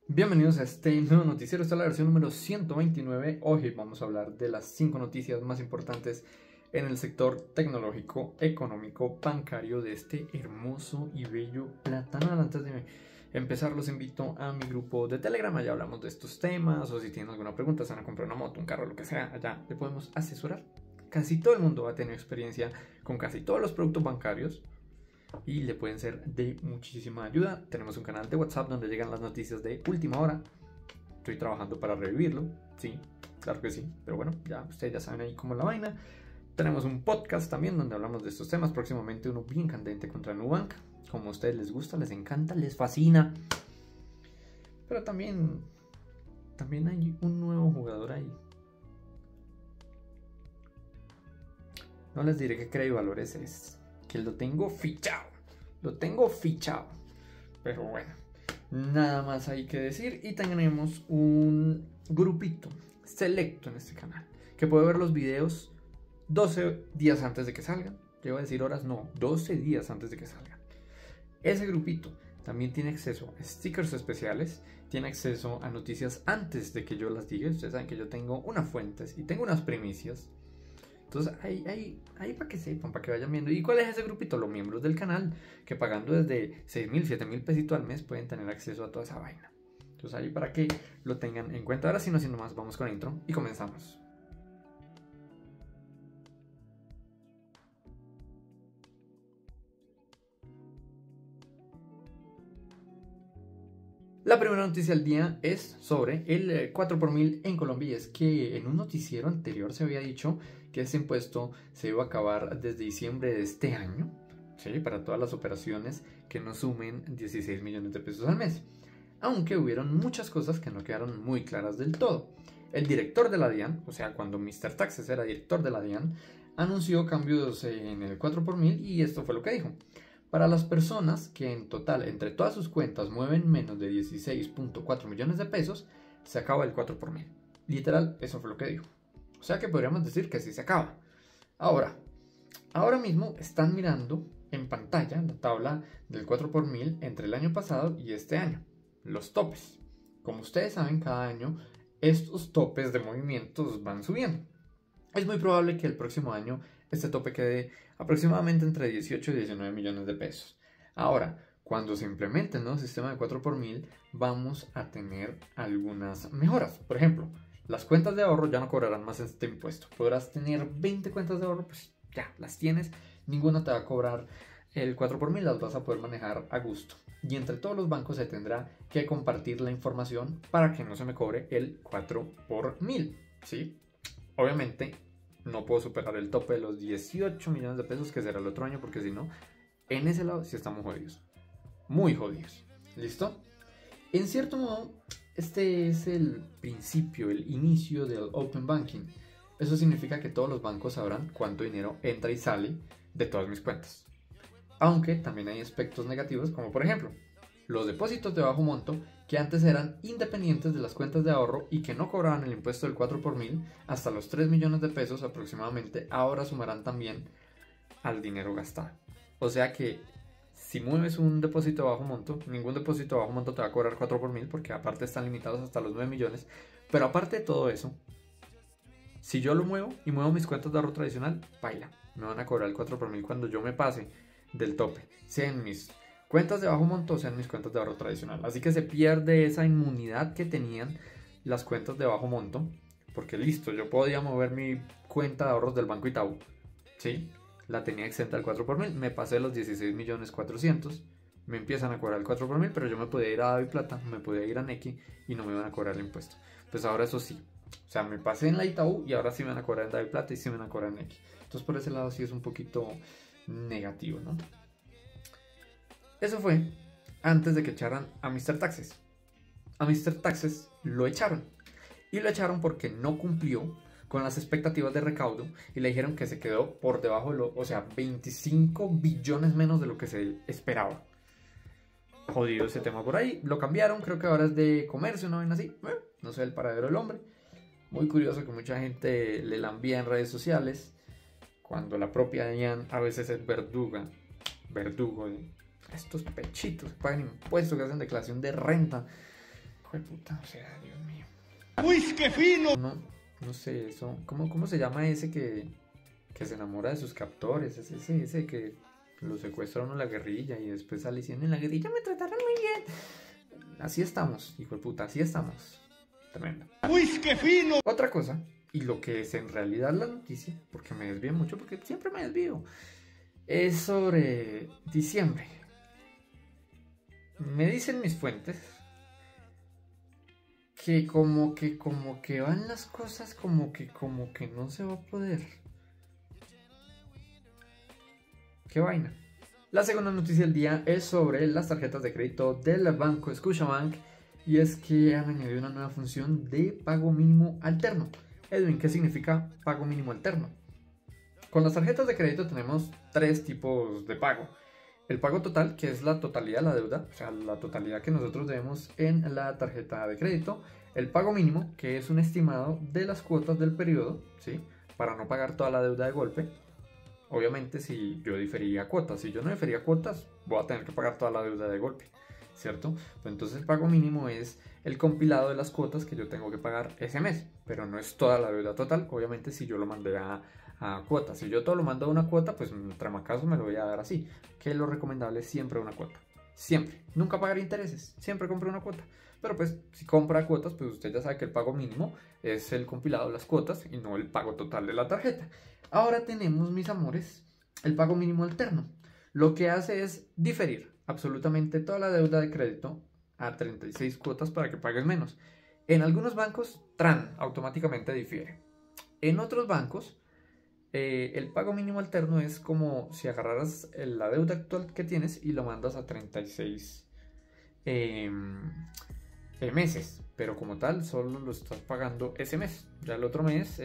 Bienvenidos a este nuevo noticiero, esta es la versión número 129. Hoy vamos a hablar de las 5 noticias más importantes en el sector tecnológico, económico, bancario de este hermoso y bello Platanal. Antes de empezar, los invito a mi grupo de Telegram. Allá hablamos de estos temas, o si tienen alguna pregunta, se van a comprar una moto, un carro, lo que sea, allá le podemos asesorar. Casi todo el mundo va a tener experiencia con casi todos los productos bancarios y le pueden ser de muchísima ayuda. Tenemos un canal de WhatsApp donde llegan las noticias de última hora. Estoy trabajando para revivirlo, sí, claro que sí, pero bueno, ya ustedes ya saben ahí cómo es la vaina. Tenemos un podcast también donde hablamos de estos temas, próximamente uno bien candente contra Nubank, como a ustedes les gusta, les encanta, les fascina. Pero también hay un nuevo jugador ahí. No les diré qué Credivalores es, que lo tengo fichado, pero bueno, nada más hay que decir. Y tenemos un grupito selecto en este canal que puede ver los videos 12 días antes de que salgan. Llevo a decir horas, no, 12 días antes de que salgan. Ese grupito también tiene acceso a stickers especiales, tiene acceso a noticias antes de que yo las diga. Ustedes saben que yo tengo unas fuentes y tengo unas primicias. Entonces, ahí para que sepan, para que vayan viendo. ¿Y cuál es ese grupito? Los miembros del canal, que pagando desde 6.000, 7.000 pesitos al mes pueden tener acceso a toda esa vaina. Entonces, ahí para que lo tengan en cuenta. Ahora sí, no siendo más, vamos con la intro y comenzamos. La primera noticia del día es sobre el 4x1000 en Colombia, y es que en un noticiero anterior se había dicho que ese impuesto se iba a acabar desde diciembre de este año, ¿sí? Para todas las operaciones que no sumen 16 millones de pesos al mes, aunque hubieron muchas cosas que no quedaron muy claras del todo. El director de la DIAN, o sea, cuando Mr. Taxes era director de la DIAN, anunció cambios en el 4x1000 y esto fue lo que dijo. Para las personas que en total entre todas sus cuentas mueven menos de 16.4 millones de pesos, se acaba el 4x1000. Literal, eso fue lo que dijo. O sea que podríamos decir que sí se acaba. Ahora mismo están mirando en pantalla la tabla del 4x1000 entre el año pasado y este año. Los topes. Como ustedes saben, cada año estos topes de movimientos van subiendo. Es muy probable que el próximo año este tope quede aproximadamente entre 18 y 19 millones de pesos. Ahora, cuando se implemente el nuevo sistema de 4x1000, vamos a tener algunas mejoras. Por ejemplo, las cuentas de ahorro ya no cobrarán más este impuesto. Podrás tener 20 cuentas de ahorro, pues ya las tienes. Ninguna te va a cobrar el 4x1000, las vas a poder manejar a gusto. Y entre todos los bancos se tendrá que compartir la información para que no se me cobre el 4x1000, ¿sí? Obviamente no puedo superar el tope de los 18 millones de pesos, que será el otro año, porque si no, en ese lado sí estamos jodidos. Muy jodidos. ¿Listo? En cierto modo, este es el principio, el inicio del Open Banking. Eso significa que todos los bancos sabrán cuánto dinero entra y sale de todas mis cuentas. Aunque también hay aspectos negativos, como por ejemplo, los depósitos de bajo monto, que antes eran independientes de las cuentas de ahorro y que no cobraban el impuesto del 4x1000 hasta los 3 millones de pesos aproximadamente, ahora sumarán también al dinero gastado. O sea que si mueves un depósito de bajo monto, ningún depósito de bajo monto te va a cobrar 4x1000, porque aparte están limitados hasta los 9 millones. Pero aparte de todo eso, si yo lo muevo y muevo mis cuentas de ahorro tradicional, baila, me van a cobrar el 4x1000 cuando yo me pase del tope, sea en mis cuentas de bajo monto o sean mis cuentas de ahorro tradicional. Así que se pierde esa inmunidad que tenían las cuentas de bajo monto, porque listo, yo podía mover mi cuenta de ahorros del Banco Itaú, ¿sí? La tenía exenta al 4x1000, me pasé los 16 millones 400, me empiezan a cobrar el 4x1000, pero yo me podía ir a DaviPlata, me podía ir a Nequi y no me iban a cobrar el impuesto. Pues ahora eso sí, o sea, me pasé en la Itaú y ahora sí me van a cobrar en DaviPlata y sí me van a cobrar en Nequi. Entonces por ese lado sí es un poquito negativo, ¿no? Eso fue antes de que echaran a Mr. Taxes. A Mr. Taxes lo echaron. Y lo echaron porque no cumplió con las expectativas de recaudo y le dijeron que se quedó por debajo de o sea, 25 billones menos de lo que se esperaba. Jodido ese tema por ahí. Lo cambiaron, creo que ahora es de comercio, ¿no ven así? No sé el paradero del hombre. Muy curioso que mucha gente le la envía en redes sociales, cuando la propia DIAN a veces es verdugo de estos pechitos que pagan impuestos, que hacen declaración de renta, Hijo de puta, o sea, Dios mío. ¡Uy, qué fino! No sé, eso. ¿Cómo se llama ese que se enamora de sus captores? Ese que lo secuestra uno en la guerrilla y después sale diciendo en la guerrilla me trataron muy bien. Así estamos, hijo de puta, así estamos. Tremendo. ¡Uy, qué fino! Otra cosa, y lo que es en realidad la noticia, porque me desvío mucho, porque siempre me desvío, es sobre diciembre. Me dicen mis fuentes que como que van las cosas como que no se va a poder. ¿Qué vaina? La segunda noticia del día es sobre las tarjetas de crédito del banco Scotiabank y es que han añadido una nueva función de pago mínimo alterno. Edwin, ¿qué significa pago mínimo alterno? Con las tarjetas de crédito tenemos tres tipos de pago. El pago total, que es la totalidad de la deuda, o sea, la totalidad que nosotros debemos en la tarjeta de crédito. El pago mínimo, que es un estimado de las cuotas del periodo, ¿sí? Para no pagar toda la deuda de golpe. Obviamente si yo difería cuotas, si yo no difería cuotas, voy a tener que pagar toda la deuda de golpe, ¿cierto? Pues entonces el pago mínimo es el compilado de las cuotas que yo tengo que pagar ese mes, pero no es toda la deuda total, obviamente si yo lo mandé a cuotas. Si yo todo lo mando a una cuota, pues en tramacaso me lo voy a dar así, que lo recomendable es siempre una cuota, siempre, nunca pagar intereses, siempre compre una cuota. Pero pues si compra cuotas, pues usted ya sabe que el pago mínimo es el compilado de las cuotas y no el pago total de la tarjeta. Ahora tenemos, mis amores, el pago mínimo alterno. Lo que hace es diferir absolutamente toda la deuda de crédito a 36 cuotas para que pagues menos. En algunos bancos, TRAN automáticamente difiere. En otros bancos, el pago mínimo alterno es como si agarraras la deuda actual que tienes y lo mandas a 36 meses, pero como tal solo lo estás pagando ese mes. Ya el otro mes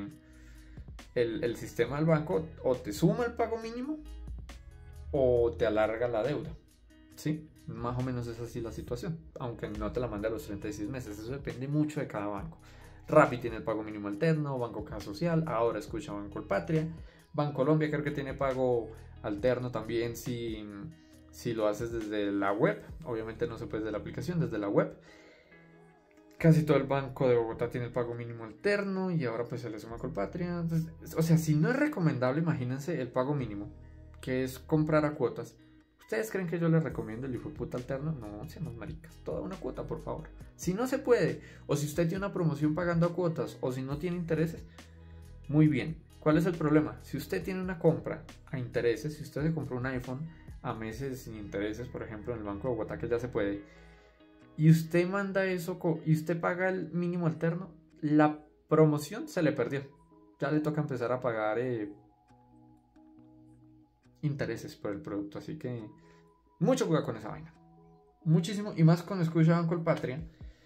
el sistema del banco o te suma el pago mínimo o te alarga la deuda, ¿sí? Más o menos es así la situación, aunque no te la mande a los 36 meses, eso depende mucho de cada banco. Rappi tiene el pago mínimo alterno, Banco Caja Social, ahora escucha Banco Patria, Bancolombia creo que tiene pago alterno también si lo haces desde la web, obviamente no se puede desde la aplicación, desde la web. Casi todo el Banco de Bogotá tiene el pago mínimo alterno y ahora pues se le suma Colpatria. Entonces, o sea, si no es recomendable, imagínense el pago mínimo, que es comprar a cuotas. ¿Ustedes creen que yo les recomiendo el hijo de puta alterno? No, seamos maricas, toda una cuota, por favor. Si no se puede, o si usted tiene una promoción pagando a cuotas, o si no tiene intereses, muy bien. ¿Cuál es el problema? Si usted tiene una compra a intereses, si usted se compró un iPhone a meses sin intereses, por ejemplo en el Banco de Bogotá, que ya se puede, y usted manda eso y usted paga el mínimo alterno, la promoción se le perdió. Ya le toca empezar a pagar intereses por el producto. Así que mucho cuidado con esa vaina. Muchísimo. Y más con Escucha Banco Patria.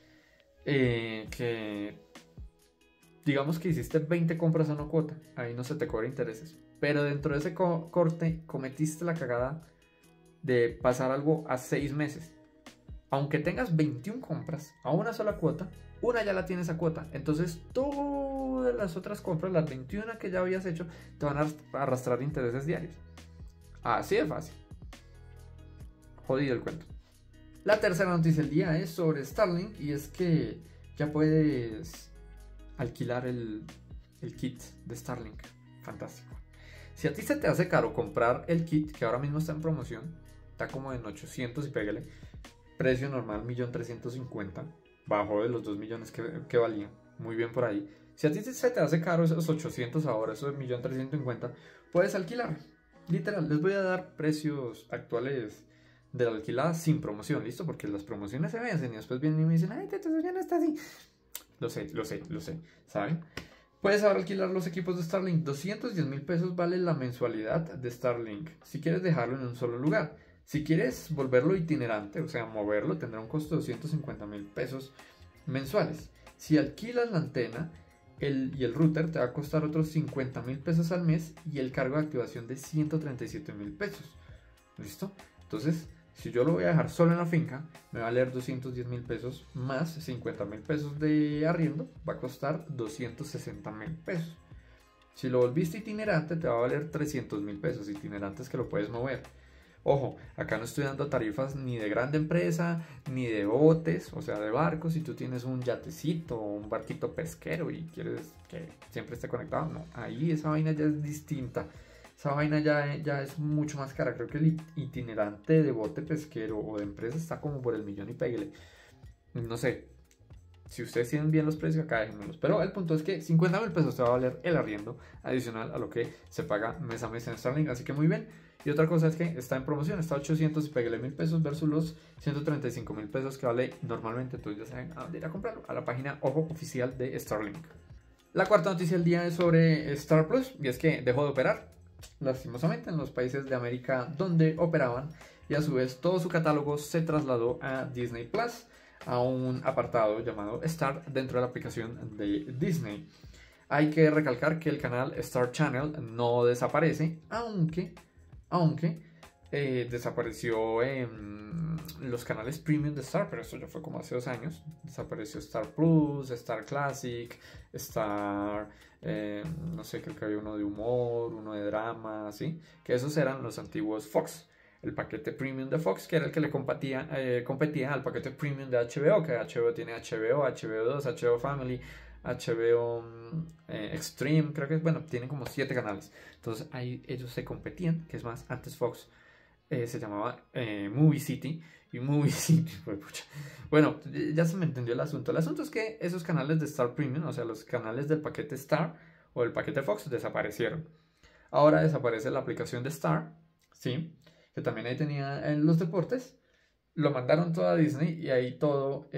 Que digamos que hiciste 20 compras a una cuota. Ahí no se te cobra intereses. Pero dentro de ese corte cometiste la cagada de pasar algo a 6 meses. Aunque tengas 21 compras a una sola cuota, una ya la tienes a cuota. Entonces todas las otras compras, las 21 que ya habías hecho, te van a arrastrar intereses diarios. Así de fácil. Jodido el cuento. La tercera noticia del día es sobre Starlink y es que ya puedes alquilar el kit de Starlink. Fantástico. Si a ti se te hace caro comprar el kit, que ahora mismo está en promoción, está como en 800 y pégale. Precio normal 1.350.000, bajo de los 2 millones que valía, muy bien por ahí. Si a ti se te hace caro esos 800 ahora, esos 1.350.000, puedes alquilar. Literal, les voy a dar precios actuales de la alquilada sin promoción, ¿listo? Porque las promociones se vencen y después vienen y me dicen, ay, eso ya no está así. Lo sé, ¿saben? Puedes ahora alquilar los equipos de Starlink. 210.000 pesos vale la mensualidad de Starlink, si quieres dejarlo en un solo lugar. Si quieres volverlo itinerante, o sea, moverlo, tendrá un costo de 250.000 pesos mensuales. Si alquilas la antena y el router, te va a costar otros 50.000 pesos al mes y el cargo de activación de 137.000 pesos. ¿Listo? Entonces, si yo lo voy a dejar solo en la finca, me va a valer 210.000 pesos más 50.000 pesos de arriendo, va a costar 260.000 pesos. Si lo volviste itinerante, te va a valer 300.000 pesos, itinerantes que lo puedes mover. Ojo, acá no estoy dando tarifas ni de grande empresa, ni de botes, o sea, de barcos. Si tú tienes un yatecito o un barquito pesquero y quieres que siempre esté conectado, no, ahí esa vaina ya es distinta. Esa vaina ya es mucho más cara. Creo que el itinerante de bote pesquero o de empresa está como por el millón y péguele. No sé, si ustedes tienen bien los precios, acá déjenmelos. Pero el punto es que 50.000 pesos te va a valer el arriendo adicional a lo que se paga mes a mes en Starlink. Así que muy bien. Y otra cosa es que está en promoción, está a 800 y pégale 1.000 pesos versus los 135.000 pesos que vale normalmente. Entonces ya saben a dónde ir a comprarlo, a la página oficial de Starlink. La cuarta noticia del día es sobre Star Plus, y es que dejó de operar, lastimosamente, en los países de América donde operaban, y a su vez todo su catálogo se trasladó a Disney Plus, a un apartado llamado Star dentro de la aplicación de Disney. Hay que recalcar que el canal Star Channel no desaparece, aunque desapareció en los canales premium de Star, pero eso ya fue como hace 2 años. Desapareció Star Plus, Star Classic, Star, no sé, creo que había uno de humor, uno de drama, ¿sí? Que esos eran los antiguos Fox. El paquete premium de Fox, que era el que le competía al paquete premium de HBO, que HBO tiene HBO, HBO2, HBO Family, HBO Extreme, creo que bueno, tienen como 7 canales. Entonces ahí ellos se competían, que es más, antes Fox se llamaba Movie City, y Movie City, pucha. Bueno, ya se me entendió el asunto. El asunto es que esos canales de Star Premium, o sea, los canales del paquete Star o el paquete Fox, desaparecieron. Ahora desaparece la aplicación de Star, ¿sí? Que también ahí tenía en los deportes. Lo mandaron todo a Disney y ahí todo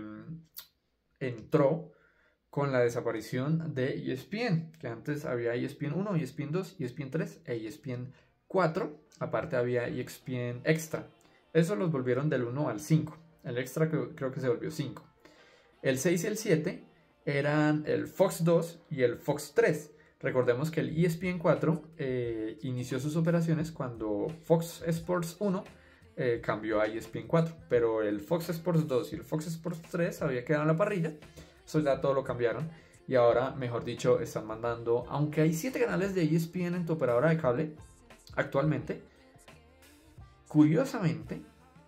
entró con la desaparición de ESPN, que antes había ESPN 1, ESPN 2, ESPN 3 e ESPN 4. Aparte había ESPN Extra. Eso los volvieron del 1 al 5. El Extra creo que se volvió 5. El 6 y el 7 eran el Fox 2 y el Fox 3. Recordemos que el ESPN 4 inició sus operaciones cuando Fox Sports 1 cambió a ESPN 4. Pero el Fox Sports 2 y el Fox Sports 3 había quedado en la parrilla. Eso ya todo lo cambiaron. Y ahora, mejor dicho, están mandando, aunque hay 7 canales de ESPN en tu operadora de cable actualmente, curiosamente,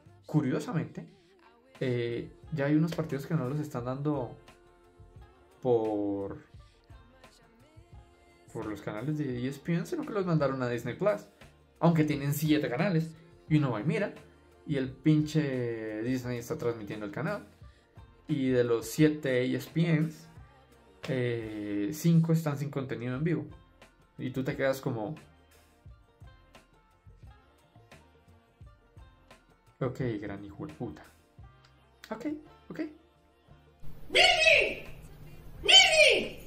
ya hay unos partidos que no los están dando por los canales de ESPN, sino que los mandaron a Disney Plus. Aunque tienen 7 canales. Y uno va y mira, y el pinche Disney está transmitiendo el canal. Y de los 7 ESPNs, 5 están sin contenido en vivo. Y tú te quedas como... Ok, gran hijo de puta. Ok. ¡Mini! ¡Mini!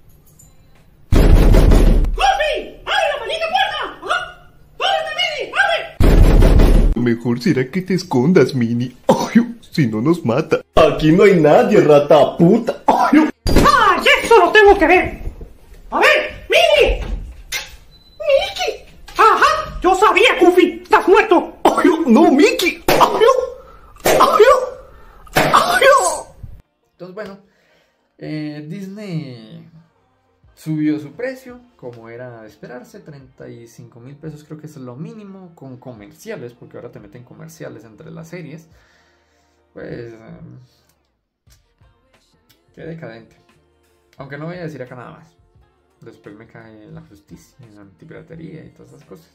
¡Coffee! ¡Abre la maldita puerta! ¡Ah! ¡Ábrete, Mini! ¡Abre! Mejor será que te escondas, Mini. ¡Ay! Si no nos mata. Aquí no hay nadie, rata puta. ¡Ay! ¡Ah! ¡Eso lo tengo que ver! ¡A ver! ¡Mini! ¡Mickey! ¡Ajá! ¡Yo sabía, Goofy! ¡Estás muerto! ¡Ay! ¡No, Mickey! ¡Ay! ¡Ay! ¡Ay! Entonces, bueno, Disney subió su precio, como era de esperarse, 35.000 pesos creo que es lo mínimo, con comerciales, porque ahora te meten comerciales entre las series. Pues... qué decadente. Aunque no voy a decir acá nada más. Después me cae la justicia, la antipiratería y todas esas cosas.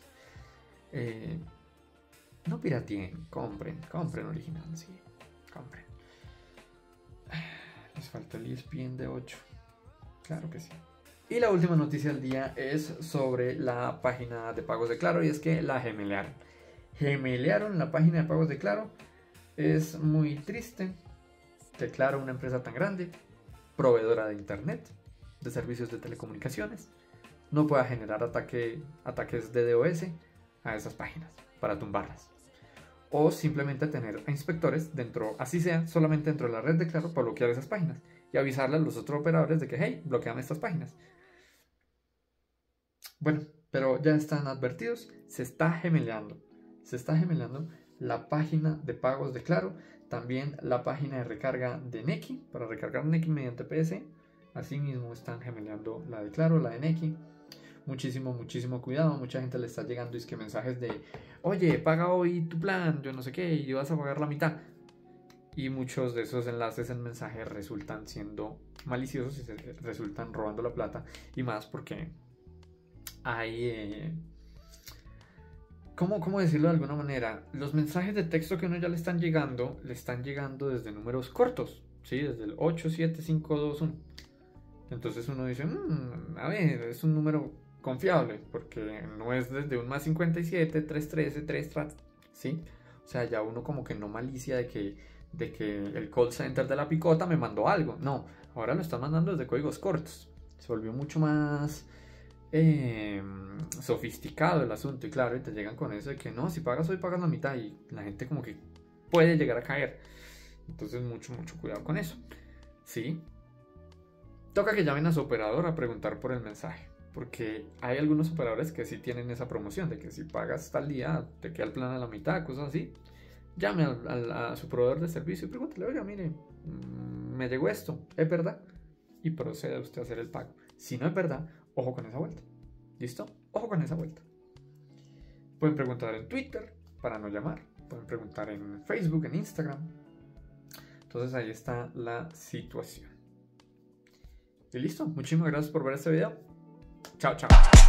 No pirateen, compren original, sí, compren. Les falta el ESPN de 8. Claro que sí. Y la última noticia del día es sobre la página de pagos de Claro, y es que la gemelearon. Gemelearon la página de pagos de Claro. Es muy triste que Claro, una empresa tan grande, proveedora de internet, de servicios de telecomunicaciones, no pueda generar ataques de DOS a esas páginas para tumbarlas. O simplemente tener a inspectores dentro, así sea, solamente dentro de la red de Claro, para bloquear esas páginas y avisarle a los otros operadores de que, hey, bloquean estas páginas. Bueno, pero ya están advertidos, se está gemeleando la página de pagos de Claro, también la página de recarga de Nequi, para recargar Nequi mediante PS. Asimismo están gemeleando la de Claro, la de Nequi. muchísimo, muchísimo cuidado. Mucha gente le está llegando es que mensajes de, oye, paga hoy tu plan, yo no sé qué, y vas a pagar la mitad. Y muchos de esos enlaces en mensajes resultan siendo maliciosos y se resultan robando la plata. Y más porque hay... ¿Cómo decirlo de alguna manera? Los mensajes de texto que uno ya le están llegando desde números cortos, ¿sí? Desde el 87521. Entonces uno dice, a ver, es un número confiable, porque no es desde un más 57, 313, 3, ¿sí? O sea, ya uno como que no malicia de que el call center de la picota me mandó algo. No, ahora lo están mandando desde códigos cortos. Se volvió mucho más sofisticado el asunto, y claro, y te llegan con eso de que no, si pagas hoy pagas la mitad, y la gente como que puede llegar a caer. Entonces mucho cuidado con eso, ¿sí? Toca que llamen a su operador a preguntar por el mensaje, porque hay algunos operadores que sí tienen esa promoción de que si pagas tal día te queda el plan a la mitad, cosas así. Llame a su proveedor de servicio y pregúntale, oiga, mire, me llegó esto, ¿es verdad? Y proceda usted a hacer el pago. Si no es verdad, ojo con esa vuelta. ¿Listo? Ojo con esa vuelta. Pueden preguntar en Twitter para no llamar. Pueden preguntar en Facebook, en Instagram. Entonces ahí está la situación. Y listo. Muchísimas gracias por ver este video. Chao, chao.